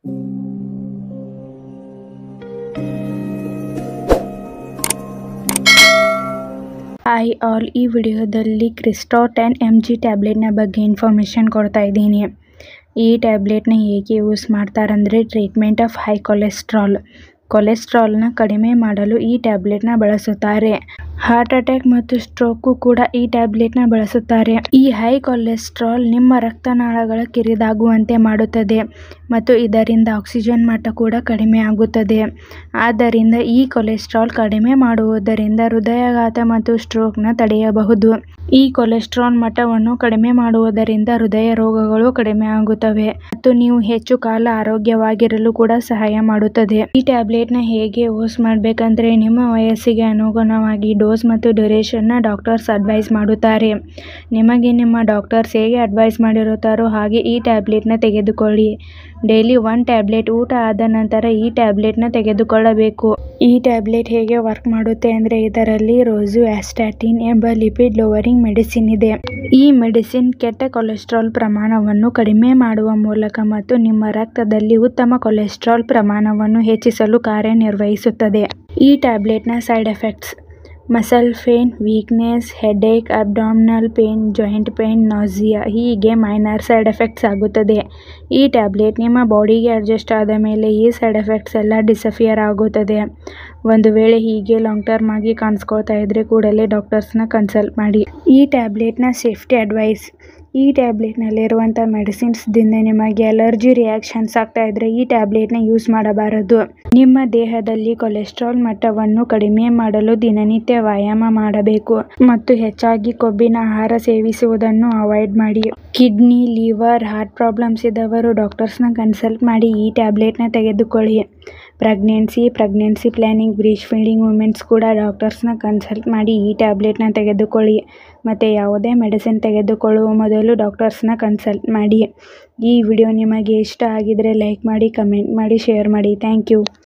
Hi all, ಈ ವಿಡಿಯೋದಲ್ಲಿ ಕ್ರಿಸ್ಟೋ 10 mg ಟ್ಯಾಬ್ಲೆಟ್ನ ಬಗ್ಗೆ ಇನ್ಫಾರ್ಮೇಷನ್ ಕೊಡ್ತಾ ಇದ್ದೀನಿ. ಈ ಟ್ಯಾಬ್ಲೆಟ್ನ ಹೇಗೆ ಯೂಸ್ ಮಾಡ್ತಾರಂದರೆ ಟ್ರೀಟ್ಮೆಂಟ್ ಆಫ್ ಹೈ ಕೊಲೆಸ್ಟ್ರಾಲ್ನ ಕಡಿಮೆ ಮಾಡಲು ಈ ಟ್ಯಾಬ್ಲೆಟ್ನ ಬಳಸುತ್ತಾರೆ. ಹಾರ್ಟ್ ಅಟ್ಯಾಕ್ ಮತ್ತು ಸ್ಟ್ರೋಕ್ಗೂ ಕೂಡ ಈ ಟ್ಯಾಬ್ಲೆಟ್ನ ಬಳಸುತ್ತಾರೆ. ಈ ಹೈ ಕೊಲೆಸ್ಟ್ರಾಲ್ ನಿಮ್ಮ ರಕ್ತನಾಳಗಳ ಕಿರಿದಾಗುವಂತೆ ಮಾಡುತ್ತದೆ ಮತ್ತು ಇದರಿಂದ ಆಕ್ಸಿಜನ್ ಮಟ್ಟ ಕೂಡ ಕಡಿಮೆ ಆಗುತ್ತದೆ. ಆದ್ದರಿಂದ ಈ ಕೊಲೆಸ್ಟ್ರಾಲ್ ಕಡಿಮೆ ಮಾಡುವುದರಿಂದ ಹೃದಯಾಘಾತ ಮತ್ತು ಸ್ಟ್ರೋಕ್ನ ತಡೆಯಬಹುದು. ಈ ಕೊಲೆಸ್ಟ್ರಾಲ್ ಮಟ್ಟವನ್ನು ಕಡಿಮೆ ಮಾಡುವುದರಿಂದ ಹೃದಯ ರೋಗಗಳು ಕಡಿಮೆ ಆಗುತ್ತವೆ ಮತ್ತು ನೀವು ಹೆಚ್ಚು ಕಾಲ ಆರೋಗ್ಯವಾಗಿರಲು ಕೂಡ ಸಹಾಯ ಮಾಡುತ್ತದೆ. ಈ ಟ್ಯಾಬ್ಲೆಟ್ನ ಹೇಗೆ ಯೂಸ್ ಮಾಡಬೇಕಂದ್ರೆ ನಿಮ್ಮ ವಯಸ್ಸಿಗೆ ಅನುಗುಣವಾಗಿ ಡೋಸ್ ಮತ್ತು ಡ್ಯೂರೇಷನ್ನ ಡಾಕ್ಟರ್ಸ್ ಅಡ್ವೈಸ್ ಮಾಡುತ್ತಾರೆ. ನಿಮಗೆ ನಿಮ್ಮ ಡಾಕ್ಟರ್ಸ್ ಹೇಗೆ ಅಡ್ವೈಸ್ ಮಾಡಿರುತ್ತಾರೋ ಹಾಗೆ ಈ ಟ್ಯಾಬ್ಲೆಟ್ನ ತೆಗೆದುಕೊಳ್ಳಿ. ಡೈಲಿ 1 ಟ್ಯಾಬ್ಲೆಟ್ ಊಟ ಆದ ನಂತರ ಈ ಟ್ಯಾಬ್ಲೆಟ್ನ ತೆಗೆದುಕೊಳ್ಳಬೇಕು. ಈ ಟ್ಯಾಬ್ಲೆಟ್ ಹೇಗೆ ವರ್ಕ್ ಮಾಡುತ್ತೆ ಅಂದರೆ ಇದರಲ್ಲಿ ರೋಸುವಾಸ್ಟಾಟಿನ್ ಎಂಬ ಲಿಪಿಡ್ ಲೋವರಿಂಗ್ ಮೆಡಿಸಿನ್ ಇದೆ. ಈ ಮೆಡಿಸಿನ್ ಕೆಟ್ಟ ಕೊಲೆಸ್ಟ್ರಾಲ್ ಪ್ರಮಾಣವನ್ನು ಕಡಿಮೆ ಮಾಡುವ ಮೂಲಕ ಮತ್ತು ನಿಮ್ಮ ರಕ್ತದಲ್ಲಿ ಉತ್ತಮ ಕೊಲೆಸ್ಟ್ರಾಲ್ ಪ್ರಮಾಣವನ್ನು ಹೆಚ್ಚಿಸಲು ಕಾರ್ಯನಿರ್ವಹಿಸುತ್ತದೆ. ಈ ಟ್ಯಾಬ್ಲೆಟ್ನ side effects: muscle pain, weakness, headache, abdominal pain, joint pain, nausea ಹೀಗೆ ಮೈನರ್ ಸೈಡ್ ಎಫೆಕ್ಟ್ಸ್ ಆಗುತ್ತದೆ. ಈ ಟ್ಯಾಬ್ಲೆಟ್ ನಿಮ್ಮ ಬಾಡಿಗೆ ಅಡ್ಜಸ್ಟ್ ಆದ ಮೇಲೆ ಈ ಸೈಡ್ ಎಫೆಕ್ಟ್ಸ್ ಎಲ್ಲ ಡಿಸಪಿಯರ್ ಆಗುತ್ತದೆ. ಒಂದು ವೇಳೆ ಹೀಗೆ ಲಾಂಗ್ ಟರ್ಮ್ ಆಗಿ ಕಾಣಿಸ್ಕೊಳ್ತಾ ಇದ್ರೆ ಕೂಡಲೇ ಡಾಕ್ಟರ್ಸ್ನ ಕನ್ಸಲ್ಟ್ ಮಾಡಿ. ಈ ಟ್ಯಾಬ್ಲೆಟ್ನ ಸೇಫ್ಟಿ ಅಡ್ವೈಸ್: ಈ ಟ್ಯಾಬ್ಲೆಟ್ನಲ್ಲಿರುವಂಥ ಮೆಡಿಸಿನ್ಸ್ದಿಂದ ನಿಮಗೆ ಅಲರ್ಜಿ ರಿಯಾಕ್ಷನ್ಸ್ ಆಗ್ತಾ ಇದ್ರೆ ಈ ಟ್ಯಾಬ್ಲೆಟ್ನ ಯೂಸ್ ಮಾಡಬಾರದು. ನಿಮ್ಮ ದೇಹದಲ್ಲಿ ಕೊಲೆಸ್ಟ್ರಾಲ್ ಮಟ್ಟವನ್ನು ಕಡಿಮೆ ಮಾಡಲು ದಿನನಿತ್ಯ ವ್ಯಾಯಾಮ ಮಾಡಬೇಕು ಮತ್ತು ಹೆಚ್ಚಾಗಿ ಕೊಬ್ಬಿನ ಆಹಾರ ಸೇವಿಸುವುದನ್ನು ಅವಾಯ್ಡ್ ಮಾಡಿ. ಕಿಡ್ನಿ, ಲಿವರ್, ಹಾರ್ಟ್ ಪ್ರಾಬ್ಲಮ್ಸ್ ಇದ್ದವರು ಡಾಕ್ಟರ್ಸ್ನ ಕನ್ಸಲ್ಟ್ ಮಾಡಿ ಈ ಟ್ಯಾಬ್ಲೆಟ್ನ ತೆಗೆದುಕೊಳ್ಳಿ. Pregnancy planning, breastfeeding womens ಕೂಡ ಡಾಕ್ಟರ್ಸ್ನ ಕನ್ಸಲ್ಟ್ ಮಾಡಿ ಈ ಟ್ಯಾಬ್ಲೆಟ್ನ ತೆಗೆದುಕೊಳ್ಳಿ. ಮತ್ತು ಯಾವುದೇ ಮೆಡಿಸಿನ್ ತೆಗೆದುಕೊಳ್ಳುವ ಮೊದಲು ಡಾಕ್ಟರ್ಸ್ನ ಕನ್ಸಲ್ಟ್ ಮಾಡಿ. ಈ ವಿಡಿಯೋ ನಿಮಗೆ ಇಷ್ಟ ಆಗಿದ್ರೆ ಲೈಕ್ ಮಾಡಿ, ಕಮೆಂಟ್ ಮಾಡಿ, ಶೇರ್ ಮಾಡಿ. Thank you.